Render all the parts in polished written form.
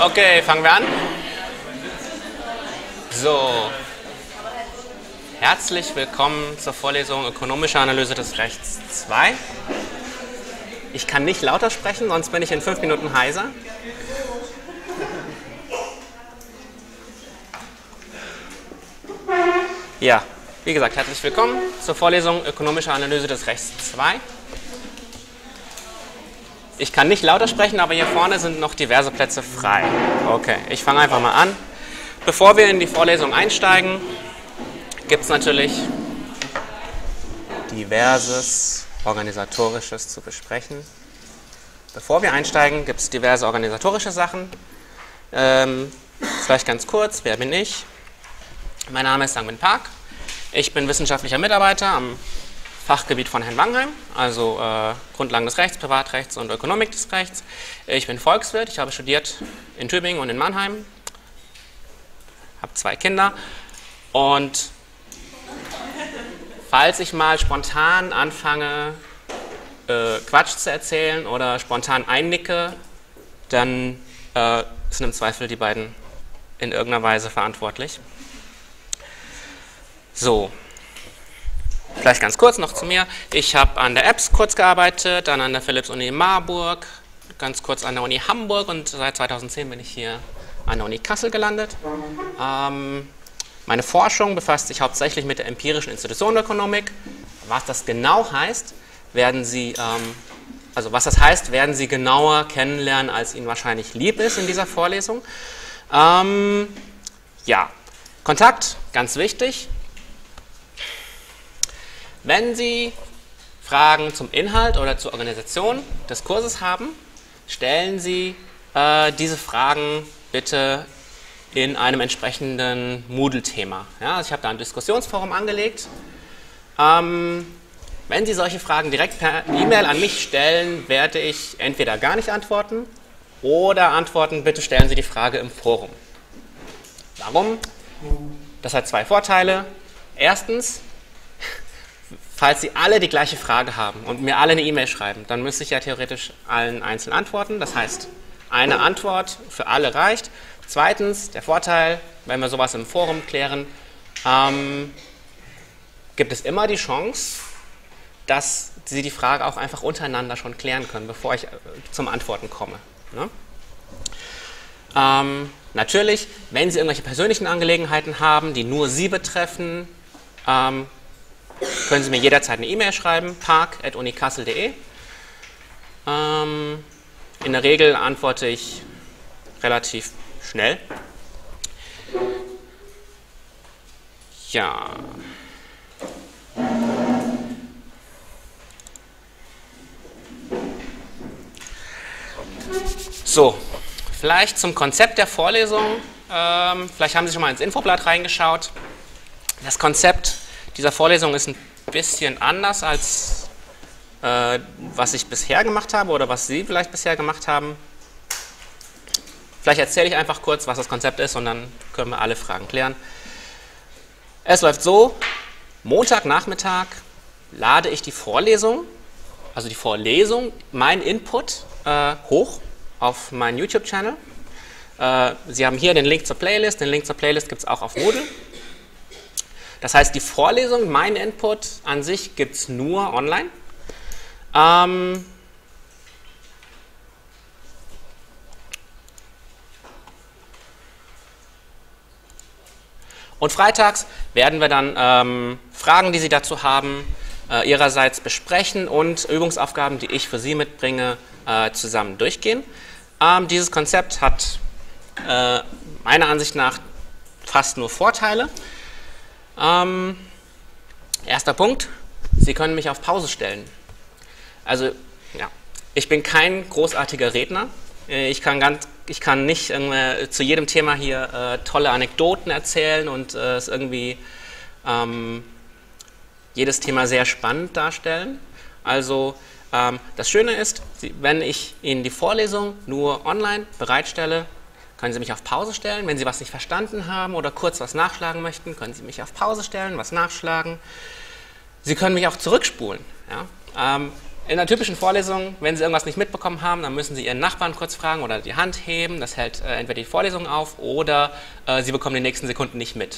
Okay, fangen wir an. So, herzlich willkommen zur Vorlesung Ökonomische Analyse des Rechts 2. Ich kann nicht lauter sprechen, sonst bin ich in 5 Minuten heiser. Ja, wie gesagt, herzlich willkommen zur Vorlesung Ökonomische Analyse des Rechts 2. Ich kann nicht lauter sprechen, aber hier vorne sind noch diverse Plätze frei. Okay, ich fange einfach mal an. Bevor wir in die Vorlesung einsteigen, gibt es natürlich diverses Organisatorisches zu besprechen. Bevor wir einsteigen, gibt es diverse organisatorische Sachen. Vielleicht ganz kurz, wer bin ich? Mein Name ist Sang-Min Park. Ich bin wissenschaftlicher Mitarbeiter am Fachgebiet von Herrn Wangheim, also Grundlagen des Rechts, Privatrechts und Ökonomik des Rechts. Ich bin Volkswirt, ich habe studiert in Tübingen und in Mannheim, habe 2 Kinder und falls ich mal spontan anfange, Quatsch zu erzählen oder spontan einnicke, dann sind im Zweifel die beiden in irgendeiner Weise verantwortlich. So. Vielleicht ganz kurz noch zu mir. Ich habe an der EBS kurz gearbeitet, dann an der Philipps-Uni Marburg, ganz kurz an der Uni Hamburg und seit 2010 bin ich hier an der Uni Kassel gelandet. Meine Forschung befasst sich hauptsächlich mit der empirischen Institutionenökonomik. Was das genau heißt, werden Sie genauer kennenlernen, als Ihnen wahrscheinlich lieb ist in dieser Vorlesung. Ja, Kontakt, ganz wichtig. Wenn Sie Fragen zum Inhalt oder zur Organisation des Kurses haben, stellen Sie diese Fragen bitte in einem entsprechenden Moodle-Thema. Ja, also ich habe da ein Diskussionsforum angelegt. Wenn Sie solche Fragen direkt per E-Mail an mich stellen, werde ich entweder gar nicht antworten oder antworten, bitte stellen Sie die Frage im Forum. Warum? Das hat 2 Vorteile. Erstens, falls Sie alle die gleiche Frage haben und mir alle eine E-Mail schreiben, dann müsste ich ja theoretisch allen einzeln antworten. Das heißt, eine Antwort für alle reicht. Zweitens, der Vorteil, wenn wir sowas im Forum klären, gibt es immer die Chance, dass Sie die Frage auch einfach untereinander schon klären können, bevor ich zum Antworten komme. Ne? Natürlich, wenn Sie irgendwelche persönlichen Angelegenheiten haben, die nur Sie betreffen, können Sie mir jederzeit eine E-Mail schreiben, park@unikassel.de. In der Regel antworte ich relativ schnell. Ja. So, vielleicht zum Konzept der Vorlesung. Vielleicht haben Sie schon mal ins Infoblatt reingeschaut. Das Konzept dieser Vorlesung ist ein bisschen anders als was ich bisher gemacht habe oder was Sie vielleicht bisher gemacht haben. Vielleicht erzähle ich einfach kurz, was das Konzept ist und dann können wir alle Fragen klären. Es läuft so, Montagnachmittag lade ich die Vorlesung, also die Vorlesung, mein Input hoch auf meinen YouTube-Channel. Sie haben hier den Link zur Playlist, den Link zur Playlist gibt es auch auf Moodle. Das heißt, die Vorlesung, mein Input an sich gibt es nur online. Und freitags werden wir dann Fragen, die Sie dazu haben, Ihrerseits besprechen und Übungsaufgaben, die ich für Sie mitbringe, zusammen durchgehen. Dieses Konzept hat meiner Ansicht nach fast nur Vorteile. Erster Punkt, Sie können mich auf Pause stellen. Also, ja, ich bin kein großartiger Redner. Ich kann nicht zu jedem Thema hier tolle Anekdoten erzählen und es irgendwie jedes Thema sehr spannend darstellen. Also, das Schöne ist, wenn ich Ihnen die Vorlesung nur online bereitstelle, können Sie mich auf Pause stellen. Wenn Sie was nicht verstanden haben oder kurz was nachschlagen möchten, können Sie mich auf Pause stellen, was nachschlagen. Sie können mich auch zurückspulen. Ja? in einer typischen Vorlesung, wenn Sie irgendwas nicht mitbekommen haben, dann müssen Sie Ihren Nachbarn kurz fragen oder die Hand heben. Das hält entweder die Vorlesung auf oder Sie bekommen die nächsten Sekunden nicht mit.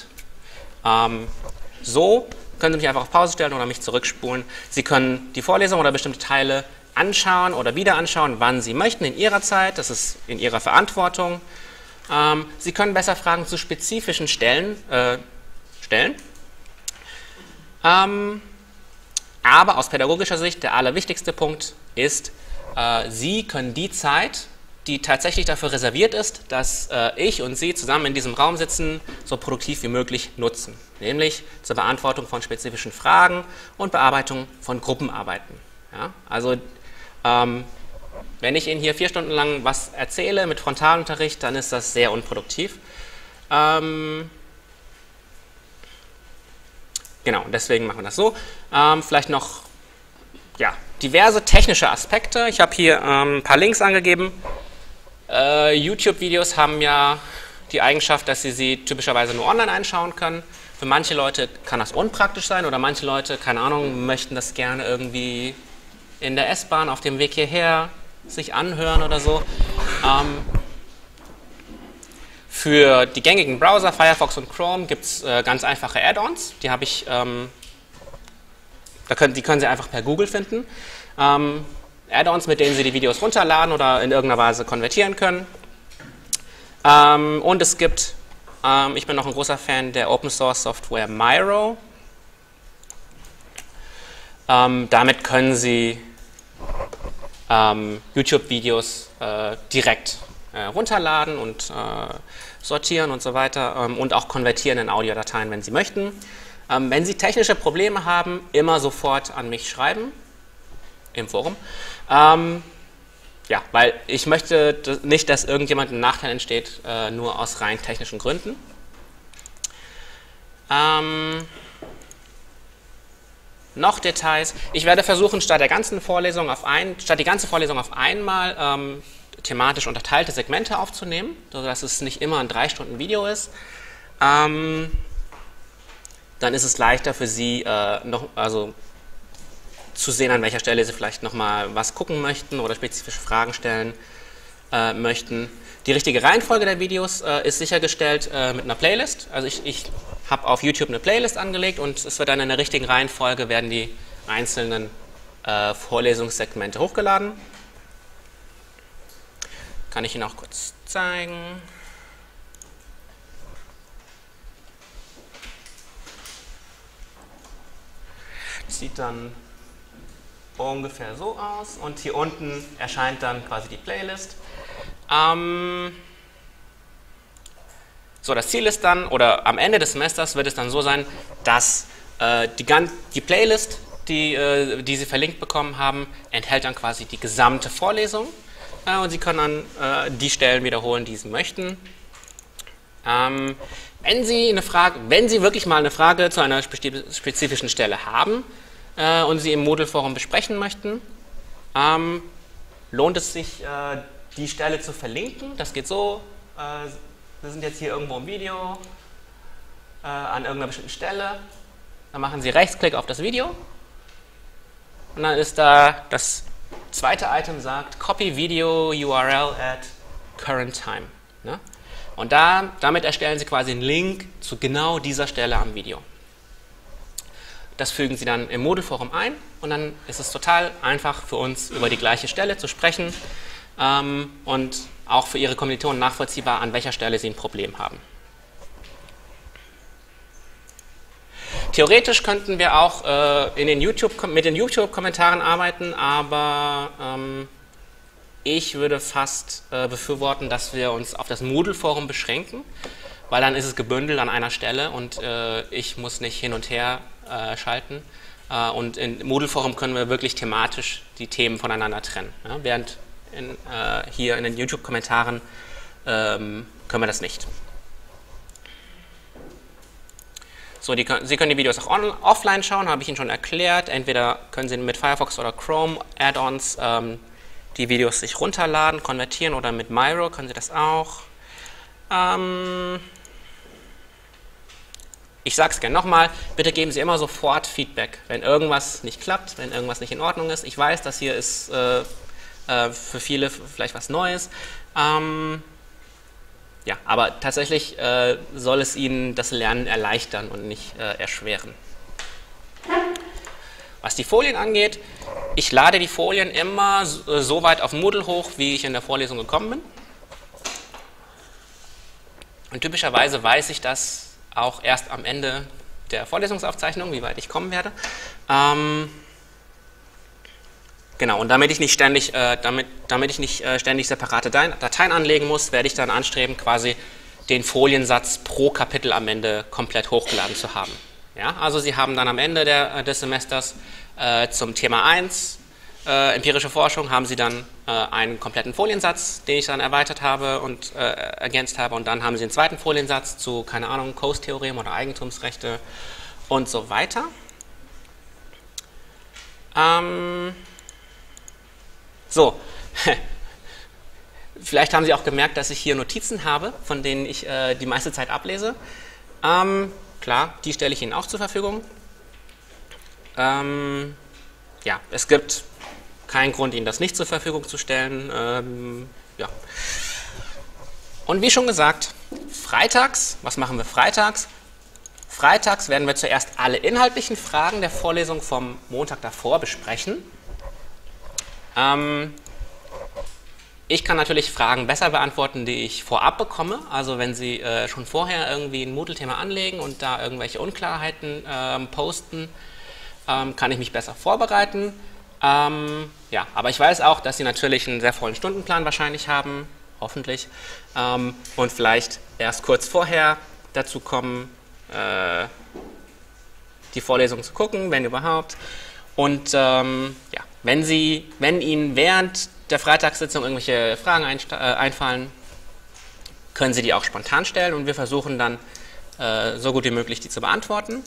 So können Sie mich einfach auf Pause stellen oder mich zurückspulen. Sie können die Vorlesung oder bestimmte Teile anschauen oder wieder anschauen, wann Sie möchten, in Ihrer Zeit. Das ist in Ihrer Verantwortung. Sie können besser Fragen zu spezifischen Stellen stellen. Aber aus pädagogischer Sicht der allerwichtigste Punkt ist, Sie können die Zeit, die tatsächlich dafür reserviert ist, dass ich und Sie zusammen in diesem Raum sitzen, so produktiv wie möglich nutzen. Nämlich zur Beantwortung von spezifischen Fragen und Bearbeitung von Gruppenarbeiten. Ja? Also wenn ich Ihnen hier 4 Stunden lang was erzähle mit Frontalunterricht, dann ist das sehr unproduktiv. Genau, deswegen machen wir das so. Vielleicht noch diverse technische Aspekte. Ich habe hier ein paar Links angegeben. YouTube-Videos haben ja die Eigenschaft, dass Sie typischerweise nur online einschauen können. Für manche Leute kann das unpraktisch sein oder manche Leute, keine Ahnung, möchten das gerne irgendwie in der S-Bahn auf dem Weg hierher sich anhören oder so. Für die gängigen Browser, Firefox und Chrome, gibt es ganz einfache Add-ons. Die habe ich, die können Sie einfach per Google finden. Add-ons, mit denen Sie die Videos runterladen oder in irgendeiner Weise konvertieren können. Und es gibt, ich bin noch ein großer Fan der Open Source Software Miro. Damit können Sie YouTube-Videos direkt runterladen und sortieren und so weiter und auch konvertieren in Audiodateien, wenn Sie möchten. Wenn Sie technische Probleme haben, immer sofort an mich schreiben im Forum. Ja, weil ich möchte nicht, dass irgendjemand ein Nachteil entsteht, nur aus rein technischen Gründen. Noch Details. Ich werde versuchen, statt die ganze Vorlesung auf einmal thematisch unterteilte Segmente aufzunehmen, sodass es nicht immer ein 3-Stunden-Video ist. Dann ist es leichter für Sie, zu sehen, an welcher Stelle Sie vielleicht nochmal was gucken möchten oder spezifische Fragen stellen möchten. Die richtige Reihenfolge der Videos ist sichergestellt mit einer Playlist. Also ich habe auf YouTube eine Playlist angelegt und es wird dann in der richtigen Reihenfolge werden die einzelnen Vorlesungssegmente hochgeladen. Kann ich Ihnen auch kurz zeigen. Das sieht dann ungefähr so aus und hier unten erscheint dann quasi die Playlist. So, das Ziel ist dann, oder am Ende des Semesters wird es dann so sein, dass die Playlist, die Sie verlinkt bekommen haben, enthält dann quasi die gesamte Vorlesung und Sie können dann die Stellen wiederholen, die Sie möchten. Wenn Sie wirklich mal eine Frage zu einer spezifischen Stelle haben und Sie im Moodle-Forum besprechen möchten, lohnt es sich, die Stelle zu verlinken. Das geht so, wir sind jetzt hier irgendwo im Video an irgendeiner bestimmten Stelle. Dann machen Sie Rechtsklick auf das Video und dann ist da das zweite Item sagt Copy Video URL at current time. Ne? Und damit erstellen Sie quasi einen Link zu genau dieser Stelle am Video. Das fügen Sie dann im Moodle-Forum ein und dann ist es total einfach für uns, über die gleiche Stelle zu sprechen und auch für Ihre Kommilitonen nachvollziehbar, an welcher Stelle Sie ein Problem haben. Theoretisch könnten wir auch mit den YouTube-Kommentaren arbeiten, aber ich würde fast befürworten, dass wir uns auf das Moodle-Forum beschränken, weil dann ist es gebündelt an einer Stelle und ich muss nicht hin und her schalten. Und im Moodle-Forum können wir wirklich thematisch die Themen voneinander trennen. Ja? Während hier in den YouTube-Kommentaren können wir das nicht. So, Sie können die Videos auch offline schauen, habe ich Ihnen schon erklärt. Entweder können Sie mit Firefox oder Chrome Add-ons die Videos sich runterladen, konvertieren oder mit Miro können Sie das auch. ich sage es gerne nochmal, bitte geben Sie immer sofort Feedback, wenn irgendwas nicht klappt, wenn irgendwas nicht in Ordnung ist. Ich weiß, das hier ist für viele vielleicht was Neues. Ja, aber tatsächlich soll es Ihnen das Lernen erleichtern und nicht erschweren. Was die Folien angeht, ich lade die Folien immer so weit auf Moodle hoch, wie ich in der Vorlesung gekommen bin. Und typischerweise weiß ich das auch erst am Ende der Vorlesungsaufzeichnung, wie weit ich kommen werde. Genau, und damit ich nicht ständig separate Dateien anlegen muss, werde ich dann anstreben, quasi den Foliensatz pro Kapitel am Ende komplett hochgeladen zu haben. Ja, also Sie haben dann am Ende des Semesters zum Thema 1, empirische Forschung, haben Sie dann einen kompletten Foliensatz, den ich dann erweitert habe und ergänzt habe, und dann haben Sie einen zweiten Foliensatz zu, keine Ahnung, Coase-Theorem oder Eigentumsrechte und so weiter. So, vielleicht haben Sie auch gemerkt, dass ich hier Notizen habe, von denen ich die meiste Zeit ablese. Klar, die stelle ich Ihnen auch zur Verfügung. Ja, es gibt keinen Grund, Ihnen das nicht zur Verfügung zu stellen. Ja. Und wie schon gesagt, freitags, was machen wir freitags? Freitags werden wir zuerst alle inhaltlichen Fragen der Vorlesung vom Montag davor besprechen. Ich kann natürlich Fragen besser beantworten, die ich vorab bekomme. Also wenn Sie schon vorher irgendwie ein Moodle-Thema anlegen und da irgendwelche Unklarheiten posten, kann ich mich besser vorbereiten. Ja, aber ich weiß auch, dass Sie natürlich einen sehr vollen Stundenplan wahrscheinlich haben, hoffentlich, und vielleicht erst kurz vorher dazu kommen, die Vorlesung zu gucken, wenn überhaupt. Und ja, wenn Ihnen während der Freitagssitzung irgendwelche Fragen einfallen, können Sie die auch spontan stellen und wir versuchen dann so gut wie möglich die zu beantworten.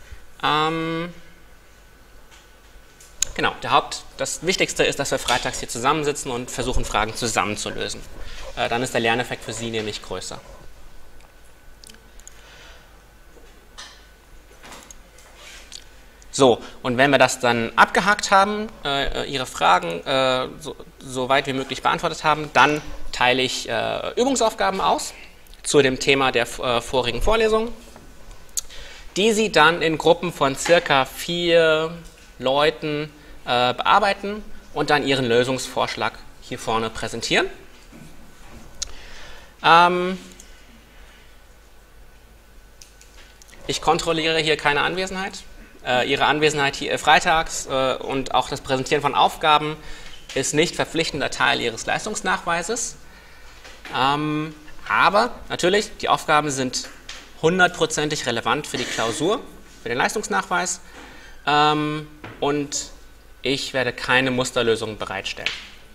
Genau, das Wichtigste ist, dass wir freitags hier zusammensitzen und versuchen, Fragen zusammen zu lösen. Dann ist der Lerneffekt für Sie nämlich größer. So, und wenn wir das dann abgehakt haben, Ihre Fragen so weit wie möglich beantwortet haben, dann teile ich Übungsaufgaben aus zu dem Thema der vorigen Vorlesung, die Sie dann in Gruppen von circa 4 Leuten bearbeiten und dann Ihren Lösungsvorschlag hier vorne präsentieren. Ich kontrolliere hier keine Anwesenheit. Ihre Anwesenheit hier freitags und auch das Präsentieren von Aufgaben ist nicht verpflichtender Teil Ihres Leistungsnachweises. Aber natürlich, die Aufgaben sind 100%ig relevant für die Klausur, für den Leistungsnachweis, und ich werde keine Musterlösung bereitstellen.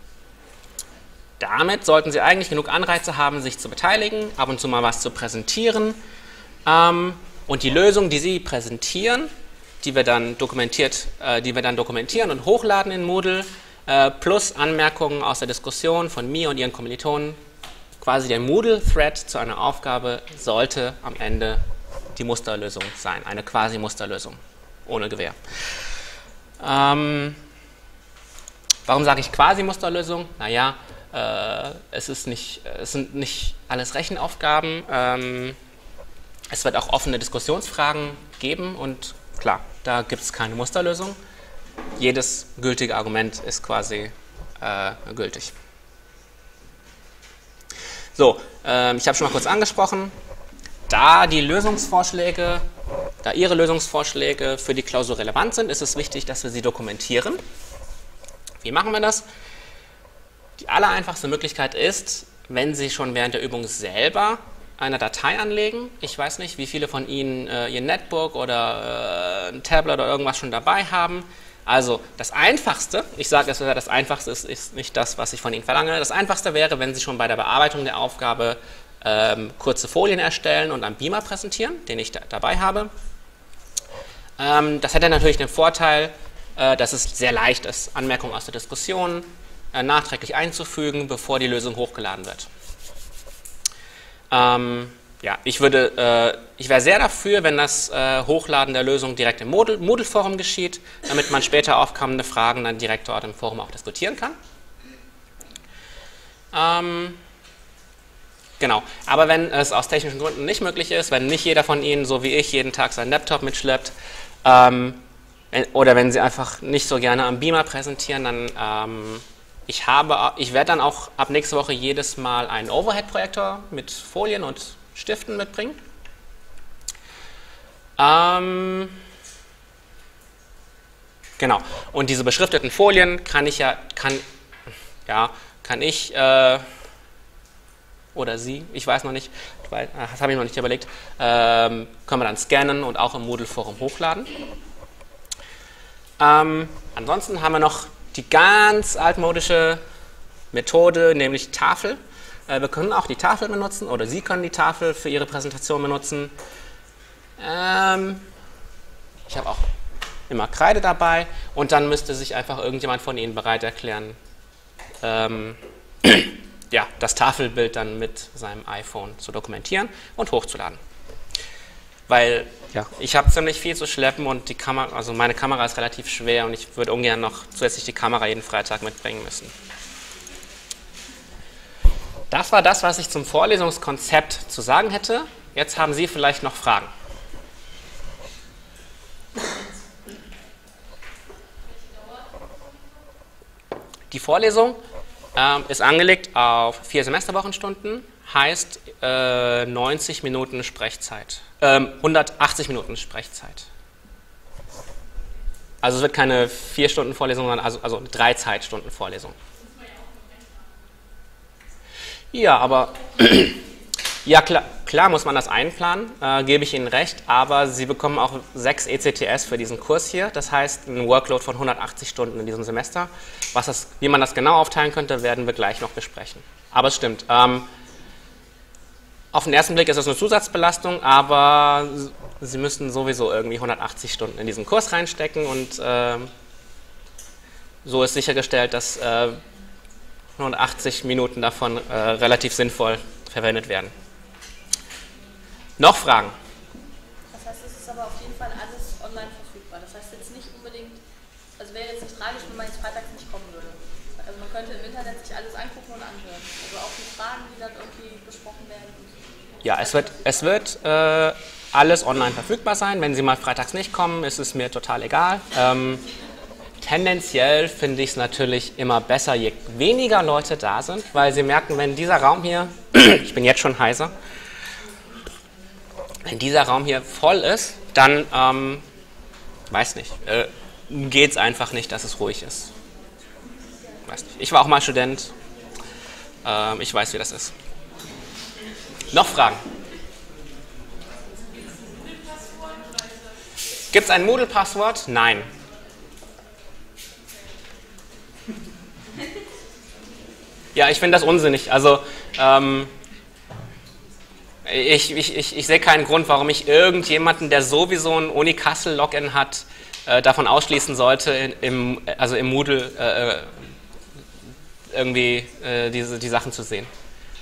Damit sollten Sie eigentlich genug Anreize haben, sich zu beteiligen, ab und zu mal was zu präsentieren, und die Lösung, die Sie präsentieren, die wir dann dokumentieren und hochladen in Moodle, plus Anmerkungen aus der Diskussion von mir und Ihren Kommilitonen, quasi der Moodle-Thread zu einer Aufgabe sollte am Ende die Musterlösung sein, eine Quasi-Musterlösung, ohne Gewähr. Warum sage ich Quasi-Musterlösung? Naja, es sind nicht alles Rechenaufgaben, es wird auch offene Diskussionsfragen geben und klar, da gibt es keine Musterlösung. Jedes gültige Argument ist quasi gültig. So, ich habe schon mal kurz angesprochen, da Ihre Lösungsvorschläge für die Klausur relevant sind, ist es wichtig, dass wir sie dokumentieren. Wie machen wir das? Die allereinfachste Möglichkeit ist, wenn Sie schon während der Übung selber eine Datei anlegen. Ich weiß nicht, wie viele von Ihnen Ihr Netbook oder ein Tablet oder irgendwas schon dabei haben. Also das Einfachste, ich sage es, das Einfachste ist nicht das, was ich von Ihnen verlange. Das Einfachste wäre, wenn Sie schon bei der Bearbeitung der Aufgabe kurze Folien erstellen und am Beamer präsentieren, den ich dabei habe. Das hätte natürlich den Vorteil, dass es sehr leicht ist, Anmerkungen aus der Diskussion nachträglich einzufügen, bevor die Lösung hochgeladen wird. ja, ich wäre sehr dafür, wenn das Hochladen der Lösung direkt im Moodle-Forum geschieht, damit man später aufkommende Fragen dann direkt dort im Forum auch diskutieren kann. Genau, aber wenn es aus technischen Gründen nicht möglich ist, wenn nicht jeder von Ihnen, so wie ich, jeden Tag seinen Laptop mitschleppt, oder wenn Sie einfach nicht so gerne am Beamer präsentieren, dann ich werde dann auch ab nächste Woche jedes Mal einen Overhead-Projektor mit Folien und Stiften mitbringen. Genau, und diese beschrifteten Folien kann ich oder Sie, ich weiß noch nicht, das habe ich noch nicht überlegt, können wir dann scannen und auch im Moodle-Forum hochladen. Ansonsten haben wir noch die ganz altmodische Methode, nämlich Tafel. Wir können auch die Tafel benutzen oder Sie können die Tafel für Ihre Präsentation benutzen. Ich habe auch immer Kreide dabei und dann müsste sich einfach irgendjemand von Ihnen bereit erklären, ja, das Tafelbild dann mit seinem iPhone zu dokumentieren und hochzuladen. Weil ja, ich habe ziemlich viel zu schleppen und also meine Kamera ist relativ schwer und ich würde ungern noch zusätzlich die Kamera jeden Freitag mitbringen müssen. Das war das, was ich zum Vorlesungskonzept zu sagen hätte. Jetzt haben Sie vielleicht noch Fragen. Die Vorlesung ist angelegt auf 4 Semesterwochenstunden, heißt 90 Minuten Sprechzeit, 180 Minuten Sprechzeit. Also es wird keine 4-Stunden-Vorlesung, sondern also 3 Zeitstunden-Vorlesung. Ja, aber ja, klar muss man das einplanen, gebe ich Ihnen recht, aber Sie bekommen auch 6 ECTS für diesen Kurs hier, das heißt ein Workload von 180 Stunden in diesem Semester. Wie man das genau aufteilen könnte, werden wir gleich noch besprechen. Aber es stimmt, auf den ersten Blick ist es eine Zusatzbelastung, aber Sie müssen sowieso irgendwie 180 Stunden in diesen Kurs reinstecken und so ist sichergestellt, dass 180 Minuten davon relativ sinnvoll verwendet werden. Noch Fragen? Das heißt, es ist aber auf jeden Fall alles online verfügbar. Das heißt jetzt nicht unbedingt, also wäre jetzt nicht tragisch, wenn man jetzt freitags nicht kommen würde. Also man könnte im Internet sich alles angucken und anhören. Also auch die Fragen, die dann irgendwie besprochen werden. Ja, es wird alles online verfügbar sein. Wenn Sie mal freitags nicht kommen, ist es mir total egal. Tendenziell finde ich es natürlich immer besser, je weniger Leute da sind, weil Sie merken, wenn dieser Raum hier, ich bin jetzt schon heiser, wenn dieser Raum hier voll ist, dann, weiß nicht, geht es einfach nicht, dass es ruhig ist. Weiß nicht. Ich war auch mal Student, ich weiß, wie das ist. Noch Fragen? Gibt es ein Moodle-Passwort? Nein. Ja, ich finde das unsinnig. Also, ich sehe keinen Grund, warum ich irgendjemanden, der sowieso ein Uni Kassel Login hat, davon ausschließen sollte, im Moodle irgendwie die Sachen zu sehen.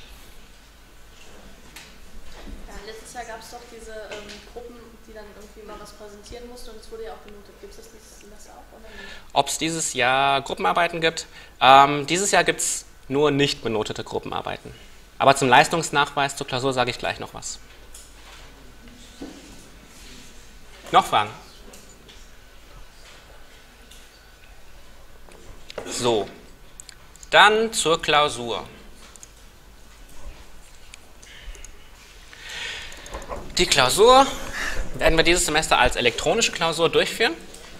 Ja, letztes Jahr gab es doch diese Gruppen, die dann irgendwie mal was präsentieren mussten und es wurde ja auch benotet. Gibt es das dieses Semester auch oder nicht? Ob es dieses Jahr Gruppenarbeiten gibt? Dieses Jahr gibt es nur nicht benotete Gruppenarbeiten. Aber zum Leistungsnachweis zur Klausur sage ich gleich noch was. Noch Fragen? So, dann zur Klausur. Die Klausur werden wir dieses Semester als elektronische Klausur durchführen.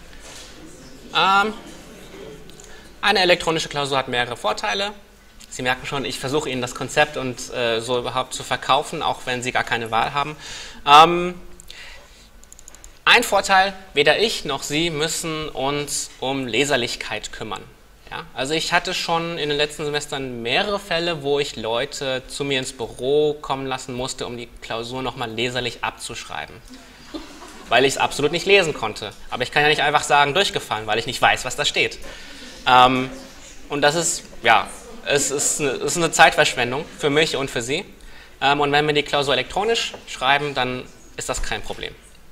Eine elektronische Klausur hat mehrere Vorteile. Sie merken schon, ich versuche Ihnen das Konzept und so überhaupt zu verkaufen, auch wenn Sie gar keine Wahl haben. Ein Vorteil, weder ich noch Sie müssen uns um Leserlichkeit kümmern. Ja? Also ich hatte schon in den letzten Semestern mehrere Fälle, wo ich Leute zu mir ins Büro kommen lassen musste, um die Klausur nochmal leserlich abzuschreiben. Weil ich es absolut nicht lesen konnte. Aber ich kann ja nicht einfach sagen, durchgefallen, weil ich nicht weiß, was da steht. Und das ist, ja, es ist eine Zeitverschwendung für mich und für Sie. Und wenn wir die Klausur elektronisch schreiben, dann ist das kein Problem.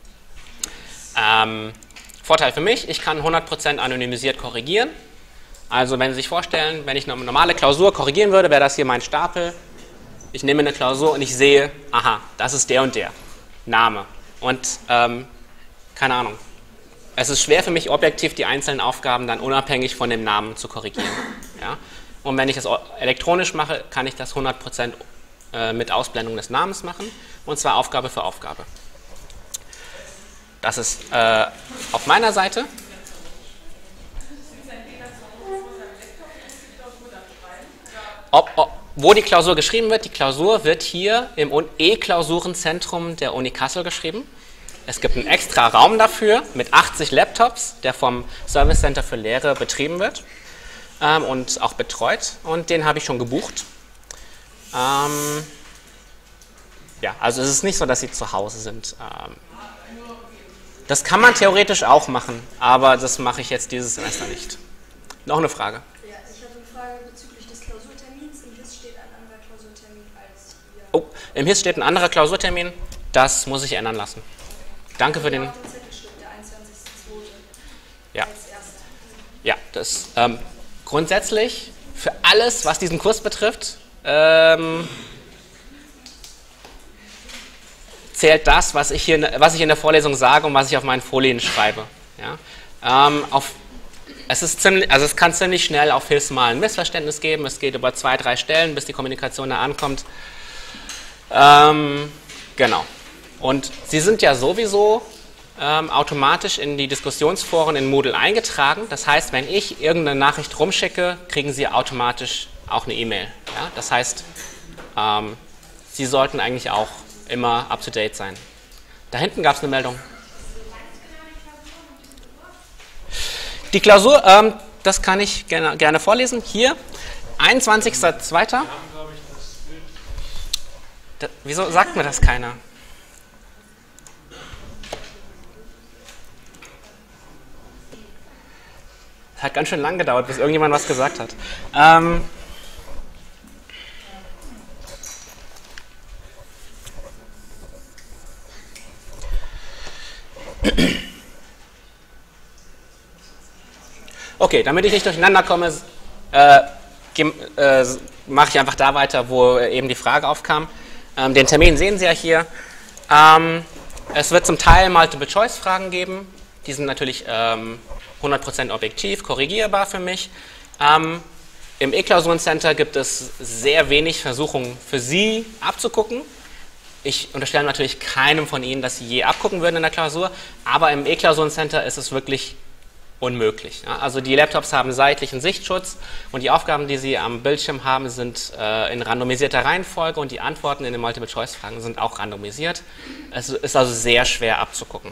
Vorteil für mich, ich kann 100% anonymisiert korrigieren. Also wenn Sie sich vorstellen, wenn ich eine normale Klausur korrigieren würde, wäre das hier mein Stapel. Ich nehme eine Klausur und ich sehe, aha, das ist der und der Name. Und keine Ahnung, es ist schwer für mich, objektiv die einzelnen Aufgaben dann unabhängig von dem Namen zu korrigieren. Ja? Und wenn ich das elektronisch mache, kann ich das 100% mit Ausblendung des Namens machen, und zwar Aufgabe für Aufgabe. Das ist auf meiner Seite. Wo die Klausur geschrieben wird, die Klausur wird hier im E-Klausurenzentrum der Uni Kassel geschrieben. Es gibt einen extra Raum dafür mit 80 Laptops, der vom Service Center für Lehre betrieben wird und auch betreut, und den habe ich schon gebucht. Ja, also es ist nicht so, dass Sie zu Hause sind. Das kann man theoretisch auch machen, aber das mache ich jetzt dieses Semester nicht. Noch eine Frage? Ja, ich hatte eine Frage bezüglich des Klausurtermins. Im HIS steht ein anderer Klausurtermin als hier. Oh, im HIS steht ein anderer Klausurtermin. Das muss ich ändern lassen. Danke für den... Auf dem Zettel steht der 21.02. Ja. Als erster. Ja, das grundsätzlich für alles, was diesen Kurs betrifft, zählt das, was ich in der Vorlesung sage und was ich auf meinen Folien schreibe. Ja? Es kann ziemlich schnell auf HIS mal ein Missverständnis geben. Es geht über 2, 3 Stellen, bis die Kommunikation da ankommt. Genau. Und Sie sind ja sowieso automatisch in die Diskussionsforen in Moodle eingetragen. Das heißt, wenn ich irgendeine Nachricht rumschicke, kriegen Sie automatisch auch eine E-Mail. Ja? Das heißt, Sie sollten eigentlich auch immer up-to-date sein. Da hinten gab es eine Meldung. Die Klausur, das kann ich gerne vorlesen. Hier, 21.02. Wieso sagt mir das keiner? Es hat ganz schön lang gedauert, bis irgendjemand was gesagt hat. Okay, damit ich nicht durcheinander komme, mache ich einfach da weiter, wo eben die Frage aufkam. Den Termin sehen Sie ja hier. Es wird zum Teil Multiple-Choice-Fragen geben. Die sind natürlich 100% objektiv, korrigierbar für mich. Im E-Klausurencenter gibt es sehr wenig Versuchungen für Sie abzugucken. Ich unterstelle natürlich keinem von Ihnen, dass Sie je abgucken würden in der Klausur, aber im E-Klausurencenter ist es wirklich unmöglich. Ja? Also die Laptops haben seitlichen Sichtschutz und die Aufgaben, die Sie am Bildschirm haben, sind in randomisierter Reihenfolge und die Antworten in den Multiple-Choice-Fragen sind auch randomisiert. Es ist also sehr schwer abzugucken.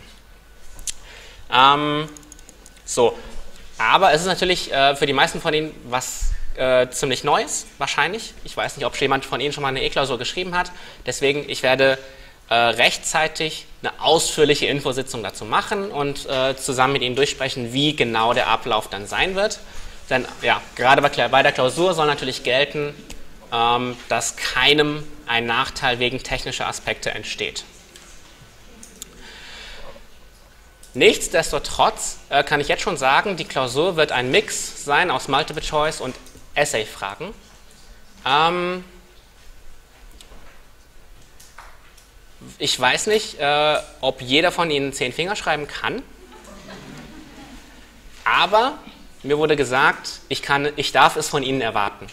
Aber es ist natürlich für die meisten von Ihnen was ziemlich Neues, wahrscheinlich. Ich weiß nicht, ob jemand von Ihnen schon mal eine E-Klausur geschrieben hat. Deswegen, ich werde rechtzeitig eine ausführliche Infositzung dazu machen und zusammen mit Ihnen durchsprechen, wie genau der Ablauf dann sein wird. Denn ja, gerade bei der Klausur soll natürlich gelten, dass keinem ein Nachteil wegen technischer Aspekte entsteht. Nichtsdestotrotz kann ich jetzt schon sagen, die Klausur wird ein Mix sein aus Multiple Choice und Essay-Fragen. Ich weiß nicht, ob jeder von Ihnen 10 Finger schreiben kann, aber mir wurde gesagt, ich darf es von Ihnen erwarten.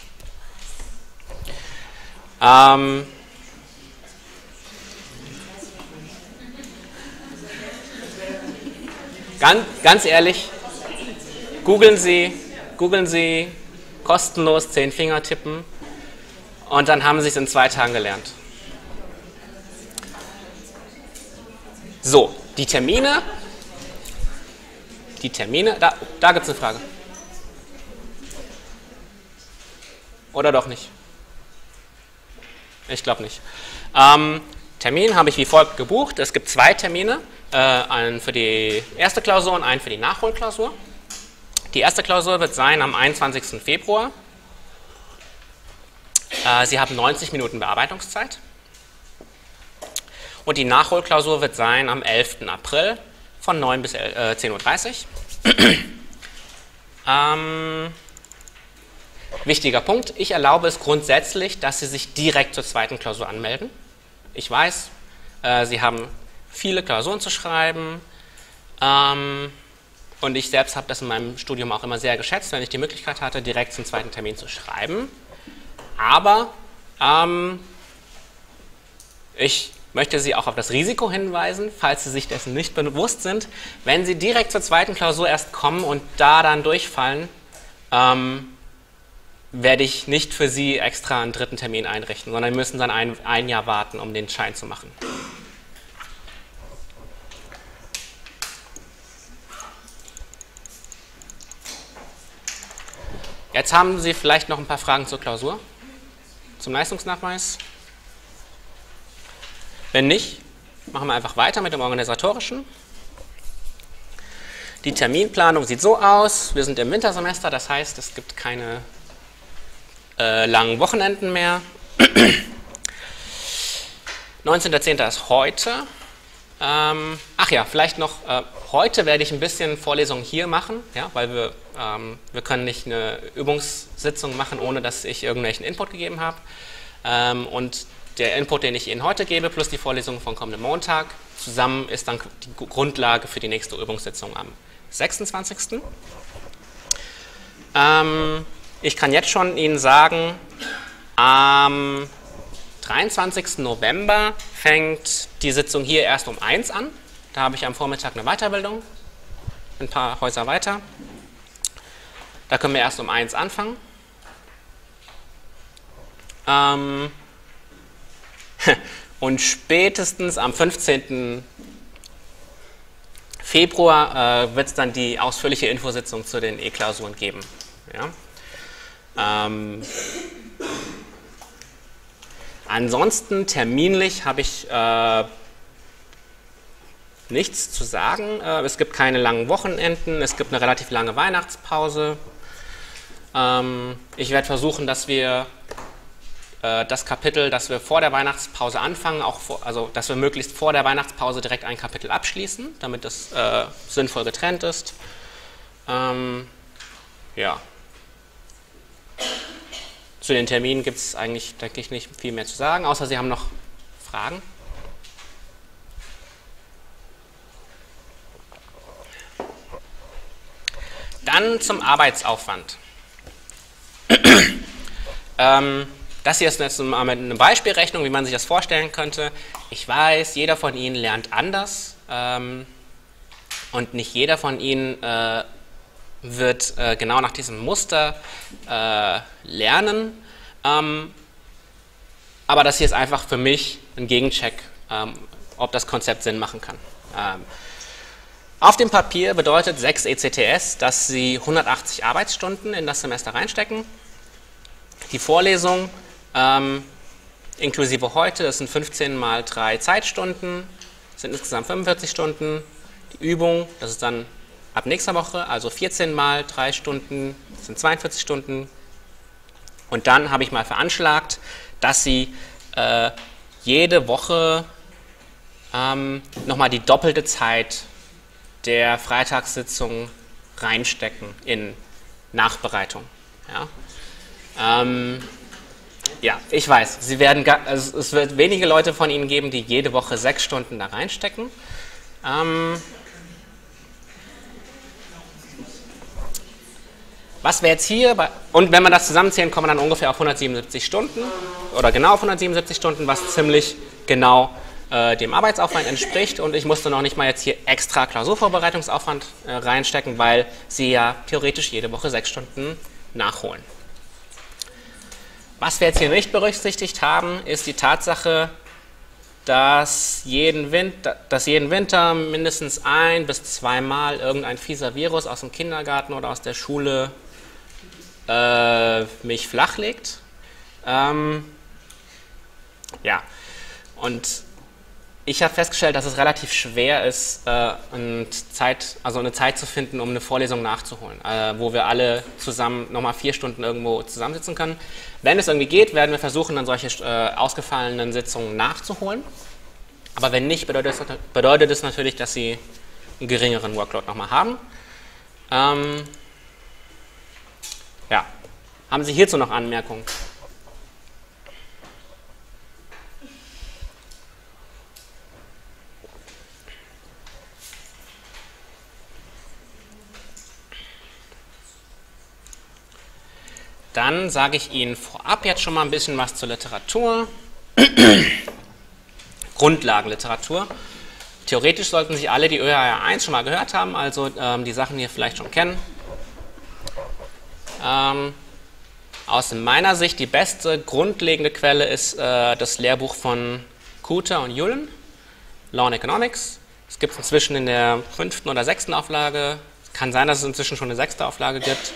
Ganz ehrlich, googeln Sie kostenlos 10 Finger tippen und dann haben Sie es in 2 Tagen gelernt. So, die Termine, da gibt es eine Frage. Oder doch nicht? Ich glaube nicht. Termin habe ich wie folgt gebucht. Es gibt 2 Termine, einen für die erste Klausur und einen für die Nachholklausur. Die erste Klausur wird sein am 21. Februar. Sie haben 90 Minuten Bearbeitungszeit. Und die Nachholklausur wird sein am 11. April von 9 bis 10:30 Uhr. Wichtiger Punkt, ich erlaube es grundsätzlich, dass Sie sich direkt zur zweiten Klausur anmelden. Ich weiß, Sie haben viele Klausuren zu schreiben und ich selbst habe das in meinem Studium auch immer sehr geschätzt, wenn ich die Möglichkeit hatte, direkt zum zweiten Termin zu schreiben. Aber ich möchte Sie auch auf das Risiko hinweisen, falls Sie sich dessen nicht bewusst sind. Wenn Sie direkt zur zweiten Klausur erst kommen und da dann durchfallen, werde ich nicht für Sie extra einen dritten Termin einrichten, sondern müssen dann ein Jahr warten, um den Schein zu machen. Jetzt haben Sie vielleicht noch ein paar Fragen zur Klausur, zum Leistungsnachweis. Wenn nicht, machen wir einfach weiter mit dem Organisatorischen. Die Terminplanung sieht so aus, wir sind im Wintersemester, das heißt, es gibt keine langen Wochenenden mehr. 19.10. ist heute. Ach ja, vielleicht noch, heute werde ich ein bisschen Vorlesungen hier machen, ja, weil wir können nicht eine Übungssitzung machen, ohne dass ich irgendwelchen Input gegeben habe. Und der Input, den ich Ihnen heute gebe, plus die Vorlesung von kommenden Montag, zusammen ist dann die Grundlage für die nächste Übungssitzung am 26. Ich kann jetzt schon Ihnen sagen, am 23. November fängt die Sitzung hier erst um 1 an. Da habe ich am Vormittag eine Weiterbildung, ein paar Häuser weiter. Da können wir erst um 1 anfangen. Und spätestens am 15. Februar wird es dann die ausführliche Infositzung zu den E-Klausuren geben. Ja? Ansonsten terminlich habe ich nichts zu sagen. Es gibt keine langen Wochenenden, es gibt eine relativ lange Weihnachtspause. Ich werde versuchen, dass wir das Kapitel, das wir vor der Weihnachtspause anfangen, also dass wir möglichst vor der Weihnachtspause direkt ein Kapitel abschließen, damit das sinnvoll getrennt ist. Ja. Zu den Terminen gibt es eigentlich, denke ich, nicht viel mehr zu sagen, außer Sie haben noch Fragen. Dann zum Arbeitsaufwand. Das hier ist jetzt mal eine Beispielrechnung, wie man sich das vorstellen könnte. Ich weiß, jeder von Ihnen lernt anders und nicht jeder von Ihnen wird genau nach diesem Muster lernen. Aber das hier ist einfach für mich ein Gegencheck, ob das Konzept Sinn machen kann. Auf dem Papier bedeutet 6 ECTS, dass Sie 180 Arbeitsstunden in das Semester reinstecken. Die Vorlesung inklusive heute, das sind 15 mal 3 Zeitstunden, sind insgesamt 45 Stunden. Die Übung, das ist dann ab nächster Woche, also 14 mal 3 Stunden, das sind 42 Stunden. Und dann habe ich mal veranschlagt, dass Sie jede Woche nochmal die doppelte Zeit der Freitagssitzung reinstecken in Nachbereitung. Ja, ja, ich weiß, also es wird wenige Leute von Ihnen geben, die jede Woche 6 Stunden da reinstecken. Was wäre jetzt hier, und wenn wir das zusammenzählen, kommen wir dann ungefähr auf 177 Stunden, oder genau auf 177 Stunden, was ziemlich genau dem Arbeitsaufwand entspricht. Und ich musste noch nicht mal jetzt hier extra Klausurvorbereitungsaufwand reinstecken, weil Sie ja theoretisch jede Woche 6 Stunden nachholen. Was wir jetzt hier nicht berücksichtigt haben, ist die Tatsache, dass jeden Winter mindestens 1- bis 2-mal irgendein fieser Virus aus dem Kindergarten oder aus der Schule mich flachlegt. Ja, und ich habe festgestellt, dass es relativ schwer ist, eine Zeit zu finden, um eine Vorlesung nachzuholen, wo wir alle zusammen nochmal 4 Stunden irgendwo zusammensitzen können. Wenn es irgendwie geht, werden wir versuchen, dann solche ausgefallenen Sitzungen nachzuholen. Aber wenn nicht, bedeutet es natürlich, dass Sie einen geringeren Workload nochmal haben. Ja. Haben Sie hierzu noch Anmerkungen? Dann sage ich Ihnen vorab jetzt schon mal ein bisschen was zur Literatur. Grundlagenliteratur. Theoretisch sollten Sie alle die ÖAR 1 schon mal gehört haben, also die Sachen hier vielleicht schon kennen. Aus meiner Sicht die beste grundlegende Quelle ist das Lehrbuch von Kuter und Yullen, Law and Economics. Es gibt es inzwischen in der 5. oder 6. Auflage. Es kann sein, dass es inzwischen schon eine 6. Auflage gibt.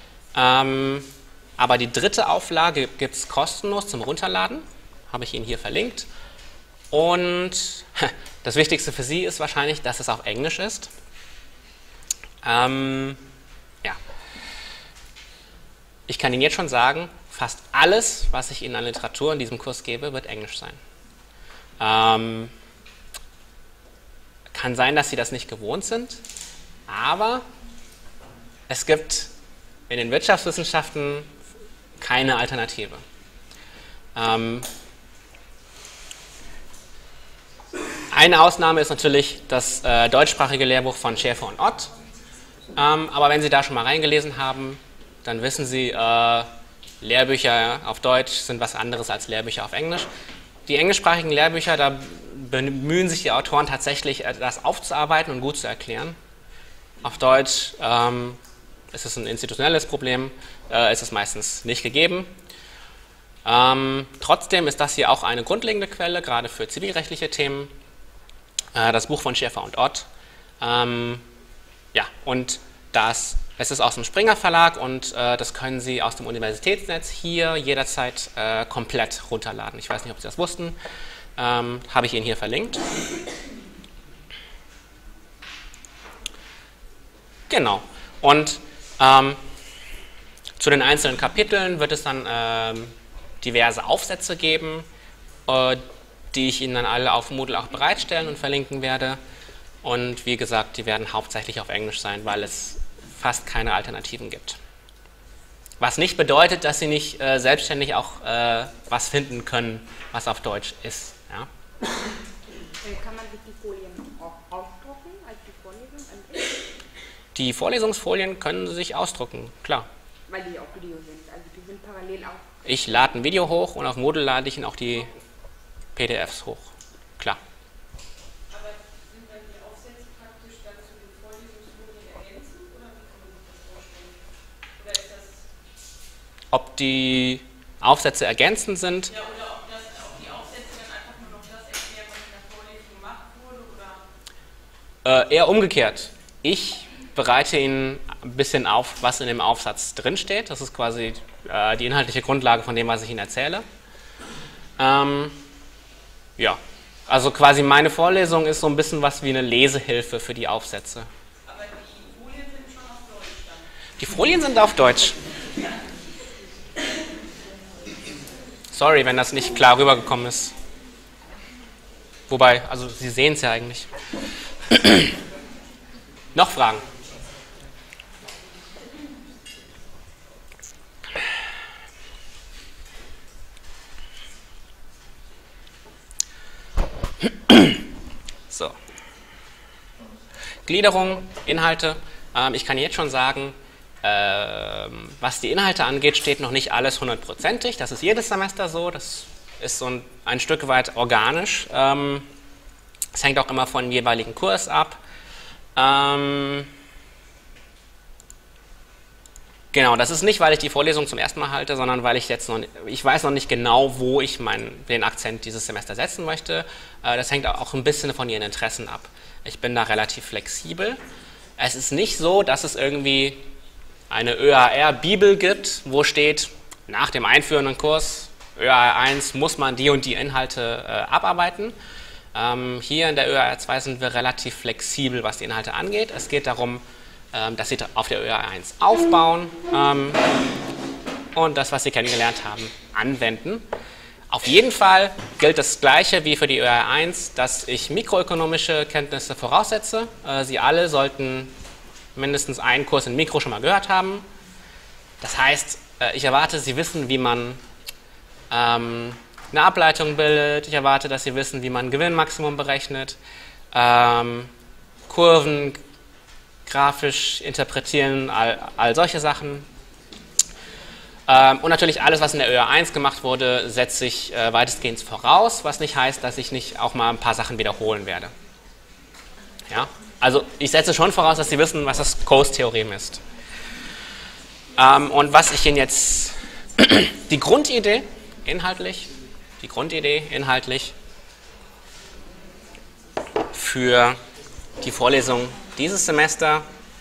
Aber die 3. Auflage gibt es kostenlos zum Runterladen. Habe ich Ihnen hier verlinkt. Und das Wichtigste für Sie ist wahrscheinlich, dass es auf Englisch ist. Ja. Ich kann Ihnen jetzt schon sagen, fast alles, was ich Ihnen an Literatur in diesem Kurs gebe, wird Englisch sein. Kann sein, dass Sie das nicht gewohnt sind, aber es gibt in den Wirtschaftswissenschaften keine Alternative. Eine Ausnahme ist natürlich das deutschsprachige Lehrbuch von Schäfer und Ott, aber wenn Sie da schon mal reingelesen haben, dann wissen Sie, Lehrbücher auf Deutsch sind was anderes als Lehrbücher auf Englisch. Die englischsprachigen Lehrbücher, da bemühen sich die Autoren tatsächlich, das aufzuarbeiten und gut zu erklären. Auf Deutsch ist es ein institutionelles Problem, ist es meistens nicht gegeben. Trotzdem ist das hier auch eine grundlegende Quelle, gerade für zivilrechtliche Themen. Das Buch von Schäfer und Ott. Ja, und es ist aus dem Springer Verlag und das können Sie aus dem Universitätsnetz hier jederzeit komplett runterladen. Ich weiß nicht, ob Sie das wussten. Habe ich Ihnen hier verlinkt. Genau. Und zu den einzelnen Kapiteln wird es dann diverse Aufsätze geben, die ich Ihnen dann alle auf Moodle auch bereitstellen und verlinken werde. Und wie gesagt, die werden hauptsächlich auf Englisch sein, weil es fast keine Alternativen gibt. Was nicht bedeutet, dass Sie nicht selbstständig auch was finden können, was auf Deutsch ist. Ja? Kann man sich die Folien auch ausdrucken als die Vorlesung? Die Vorlesungsfolien können Sie sich ausdrucken, klar. Weil die auch Video sind, also die sind parallel auch. Ich lade ein Video hoch und auf Moodle lade ich Ihnen auch die PDFs hoch, klar. Aber sind dann die Aufsätze praktisch dann zu den Vorlesungsfolien ergänzend oder wie kann man sich das vorstellen? Oder ist das... Ob die Aufsätze ergänzend sind? Ja, oder ob die Aufsätze dann einfach nur noch das erklären, was in der Vorlesung gemacht wurde, oder? Eher umgekehrt. Ich bereite Ihnen ein bisschen auf, was in dem Aufsatz drinsteht. Das ist quasi die inhaltliche Grundlage von dem, was ich Ihnen erzähle. Ja, also quasi meine Vorlesung ist so ein bisschen was wie eine Lesehilfe für die Aufsätze. Aber die Folien sind schon auf Deutsch dann? Die Folien sind auf Deutsch. Sorry, wenn das nicht klar rübergekommen ist. Wobei, also Sie sehen es ja eigentlich. Noch Fragen? So. Gliederung, Inhalte. Ich kann jetzt schon sagen, was die Inhalte angeht, steht noch nicht alles 100%ig. Das ist jedes Semester so. Das ist so ein Stück weit organisch. Es hängt auch immer von dem jeweiligen Kurs ab. Genau, das ist nicht, weil ich die Vorlesung zum ersten Mal halte, sondern weil ich weiß noch nicht genau, wo ich den Akzent dieses Semester setzen möchte. Das hängt auch ein bisschen von Ihren Interessen ab. Ich bin da relativ flexibel. Es ist nicht so, dass es irgendwie eine ÖAR-Bibel gibt, wo steht, nach dem einführenden Kurs ÖAR 1 muss man die und die Inhalte abarbeiten. Hier in der ÖAR 2 sind wir relativ flexibel, was die Inhalte angeht. Es geht darum, dass Sie auf der ÖAR 1 aufbauen und das, was Sie kennengelernt haben, anwenden. Auf jeden Fall gilt das Gleiche wie für die ÖR 1, dass ich mikroökonomische Kenntnisse voraussetze. Sie alle sollten mindestens einen Kurs in Mikro schon mal gehört haben. Das heißt, ich erwarte, Sie wissen, wie man eine Ableitung bildet. Ich erwarte, dass Sie wissen, wie man Gewinnmaximum berechnet, Kurven grafisch interpretieren, all solche Sachen. Und natürlich alles, was in der ÖR 1 gemacht wurde, setze ich weitestgehend voraus, was nicht heißt, dass ich nicht auch mal ein paar Sachen wiederholen werde. Ja? Also ich setze schon voraus, dass Sie wissen, was das Coase-Theorem ist. Und was ich Ihnen jetzt, die Grundidee inhaltlich für die Vorlesung dieses Semester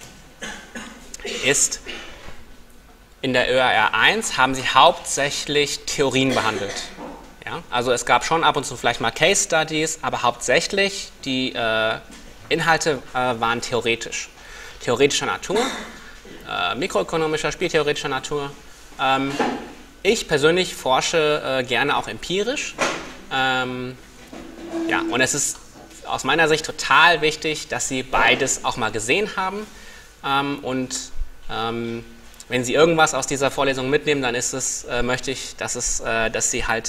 ist, in der ÖR 1 haben sie hauptsächlich Theorien behandelt. Ja? Also es gab schon ab und zu vielleicht mal Case Studies, aber hauptsächlich die Inhalte waren theoretisch. Theoretischer Natur, mikroökonomischer, spieltheoretischer Natur. Ich persönlich forsche gerne auch empirisch. Ja, und es ist aus meiner Sicht total wichtig, dass Sie beides auch mal gesehen haben. Wenn Sie irgendwas aus dieser Vorlesung mitnehmen, dann ist es, möchte ich, dass Sie halt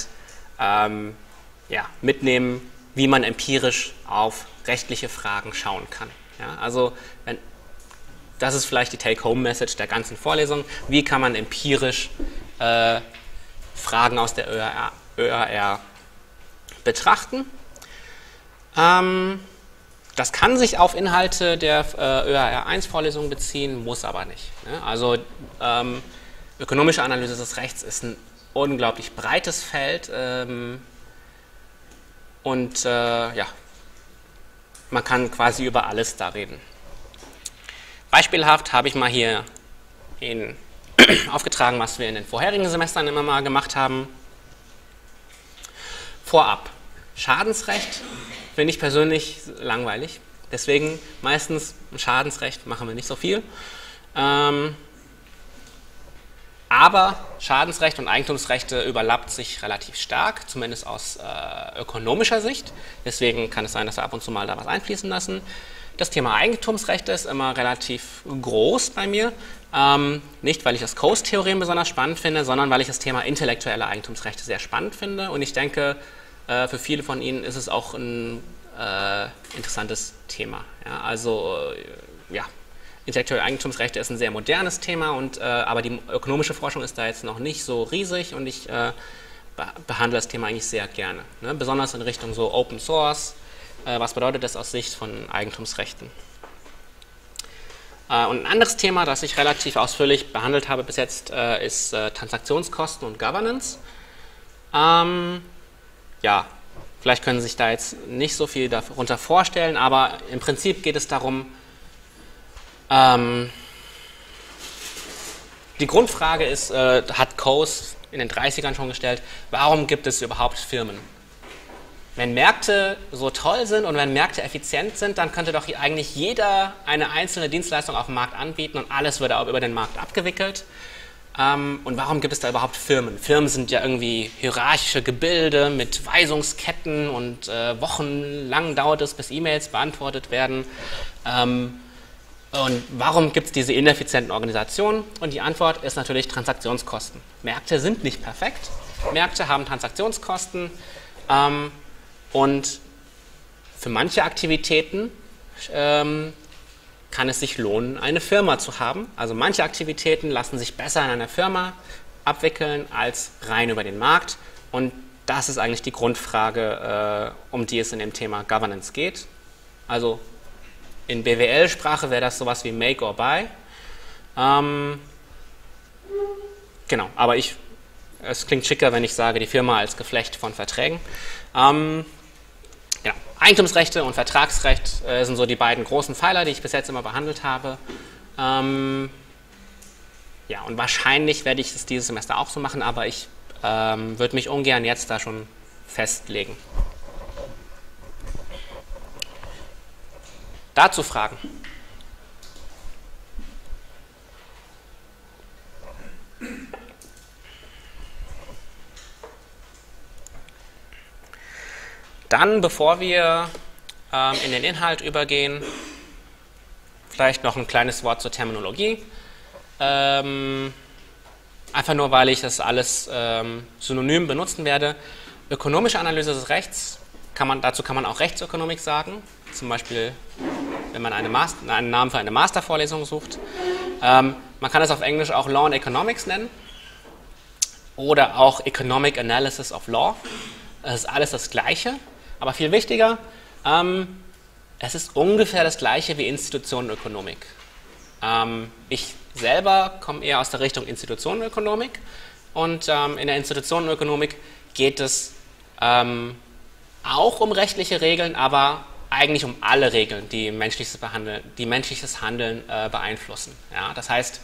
mitnehmen, wie man empirisch auf rechtliche Fragen schauen kann. Ja, also das ist vielleicht die Take-Home-Message der ganzen Vorlesung. Wie kann man empirisch Fragen aus der ÖRR betrachten? Das kann sich auf Inhalte der ÖRR 1-Vorlesung beziehen, muss aber nicht. Ne? Also ökonomische Analyse des Rechts ist ein unglaublich breites Feld man kann quasi über alles da reden. Beispielhaft habe ich mal hier Ihnen aufgetragen, was wir in den vorherigen Semestern immer mal gemacht haben. Vorab, Schadensrecht finde ich persönlich langweilig. Deswegen meistens im Schadensrecht machen wir nicht so viel. Aber Schadensrecht und Eigentumsrechte überlappt sich relativ stark, zumindest aus ökonomischer Sicht. Deswegen kann es sein, dass wir ab und zu mal da was einfließen lassen. Das Thema Eigentumsrechte ist immer relativ groß bei mir. Nicht, weil ich das Coase-Theorem besonders spannend finde, sondern weil ich das Thema intellektuelle Eigentumsrechte sehr spannend finde. Und ich denke, für viele von Ihnen ist es auch ein interessantes Thema. Ja, also, intellektuelle Eigentumsrechte ist ein sehr modernes Thema, aber die ökonomische Forschung ist da jetzt noch nicht so riesig und ich behandle das Thema eigentlich sehr gerne. Ne? Besonders in Richtung so Open Source. Was bedeutet das aus Sicht von Eigentumsrechten? Und ein anderes Thema, das ich relativ ausführlich behandelt habe bis jetzt, ist Transaktionskosten und Governance. Vielleicht können Sie sich da jetzt nicht so viel darunter vorstellen, aber im Prinzip geht es darum, die Grundfrage ist, hat Coase in den 30ern schon gestellt, warum gibt es überhaupt Firmen? Wenn Märkte so toll sind und wenn Märkte effizient sind, dann könnte doch eigentlich jeder eine einzelne Dienstleistung auf dem Markt anbieten und alles würde auch über den Markt abgewickelt. Und warum gibt es da überhaupt Firmen? Firmen sind ja irgendwie hierarchische Gebilde mit Weisungsketten und wochenlang dauert es, bis E-Mails beantwortet werden. Und warum gibt es diese ineffizienten Organisationen? Und die Antwort ist natürlich Transaktionskosten. Märkte sind nicht perfekt. Märkte haben Transaktionskosten. Und für manche Aktivitäten kann es sich lohnen, eine Firma zu haben. Also manche Aktivitäten lassen sich besser in einer Firma abwickeln als rein über den Markt. Und das ist eigentlich die Grundfrage, um die es in dem Thema Governance geht. Also in BWL-Sprache wäre das sowas wie Make or Buy. Genau, aber es klingt schicker, wenn ich sage, die Firma als Geflecht von Verträgen. Genau. Eigentumsrechte und Vertragsrecht sind so die beiden großen Pfeiler, die ich bis jetzt immer behandelt habe. Und wahrscheinlich werde ich es dieses Semester auch so machen, aber ich würde mich ungern jetzt da schon festlegen. Dazu Fragen? Dann, bevor wir in den Inhalt übergehen, vielleicht noch ein kleines Wort zur Terminologie. Einfach nur, weil ich das alles synonym benutzen werde. Ökonomische Analyse des Rechts, dazu kann man auch Rechtsökonomik sagen. Zum Beispiel, wenn man einen Namen für eine Mastervorlesung sucht. Man kann es auf Englisch auch Law and Economics nennen. Oder auch Economic Analysis of Law. Es ist alles das Gleiche. Aber viel wichtiger, es ist ungefähr das Gleiche wie Institutionenökonomik. Ich selber komme eher aus der Richtung Institutionenökonomik. Und in der Institutionenökonomik geht es auch um rechtliche Regeln, aber eigentlich um alle Regeln, die menschliches Handeln beeinflussen. Ja, das heißt,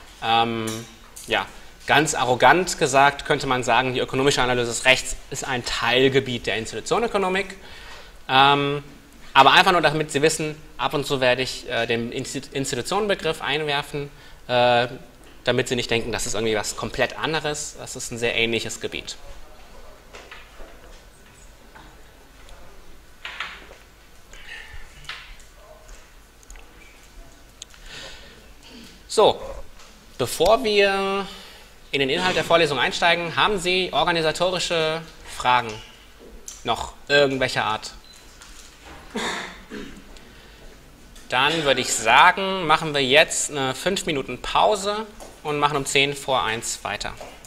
ganz arrogant gesagt könnte man sagen, die ökonomische Analyse des Rechts ist ein Teilgebiet der Institutionenökonomik. Aber einfach nur, damit Sie wissen, ab und zu werde ich den Institutionenbegriff einwerfen, damit Sie nicht denken, das ist irgendwie was komplett anderes. Das ist ein sehr ähnliches Gebiet. So, bevor wir in den Inhalt der Vorlesung einsteigen, haben Sie organisatorische Fragen noch irgendwelcher Art? Dann würde ich sagen, machen wir jetzt eine 5 Minuten Pause und machen um 10 vor 1 weiter.